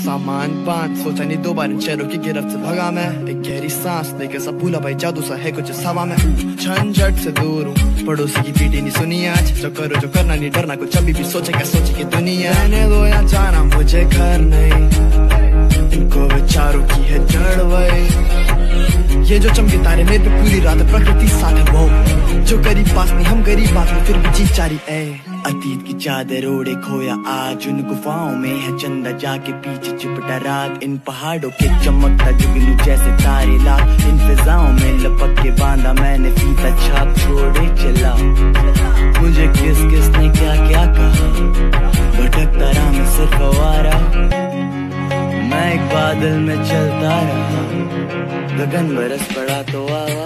सामान बांध, सोचा नहीं दो बार इन शहरों की गिरफ्त से भगा मैं। एक गहरी सांस लेकर सब भूला भाई, जादू सा है कुछ हवा में। झंझट से दूर हूँ, पड़ोसी की पीटी नहीं सुनी आज। जो करो जो करना नहीं डरना, कुछ अभी भी सोचे क्या सोचे की दुनिया। रहने दो या जाना मुझे घर नहीं, इनको विचारों की है जड़ वही। ये जो चमके तारे मेरे पे पूरी रात, प्रकृति साथ है वो। जो करीब पास नहीं हम गरीब बात में, फिर भी जीत जारी है। अतीत की चादर ओढ़े खोया आज, उन गुफाओं में है चंदा जाके पीछे चिपटा रात। इन पहाड़ों के चमकता जुगनू जैसे तारे लाख, इन फिजाओं में लपक के बांधा मैंने फीता छाप छोड़े चला। मुझे किस किस ने क्या क्या कहा, भटकता रहा मैं सिर्फ आवारा। मैं एक बादल में चलता रहा, गगन बरस पड़ा तो आवा।